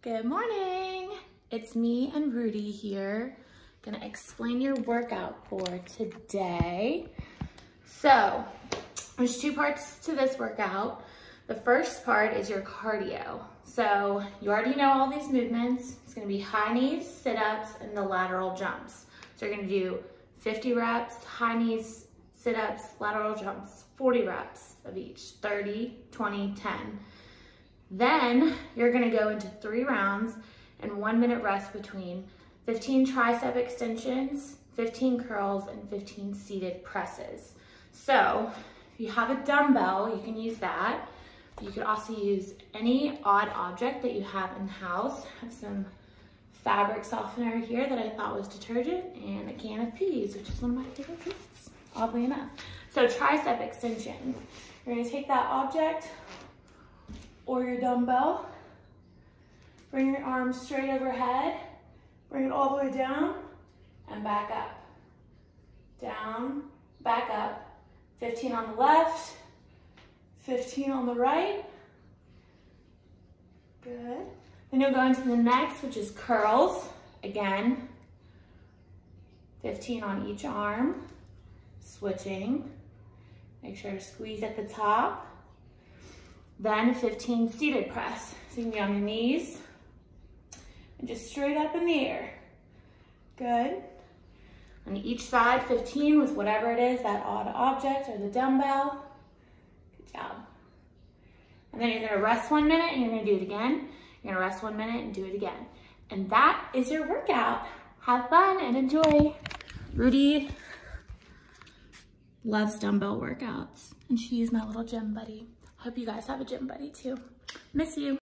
Good morning. It's me and Rudy here. Gonna explain your workout for today. So, there's two parts to this workout. The first part is your cardio. So, you already know all these movements. It's gonna be high knees, sit-ups, and the lateral jumps. So you're gonna do 50 reps, high knees, sit-ups, lateral jumps, 40 reps of each, 30, 20, 10. Then you're gonna go into 3 rounds and 1 minute rest between 15 tricep extensions, 15 curls, and 15 seated presses. So if you have a dumbbell, you can use that. You could also use any odd object that you have in the house. I have some fabric softener here that I thought was detergent and a can of peas, which is one of my favorite foods, oddly enough. So tricep extensions. You're gonna take that object or your dumbbell, bring your arms straight overhead, bring it all the way down and back up. Down, back up. 15 on the left, 15 on the right. Good. Then you'll go into the next, which is curls. Again, 15 on each arm, switching. Make sure to squeeze at the top. Then 15 seated press. So you can be on your knees and just straight up in the air. Good. On each side, 15 with whatever it is, that odd object or the dumbbell. Good job. And then you're gonna rest 1 minute and you're gonna do it again. You're gonna rest 1 minute and do it again. And that is your workout. Have fun and enjoy. Rudy loves dumbbell workouts and she's my little gym buddy. Hope you guys have a gym buddy too. Miss you.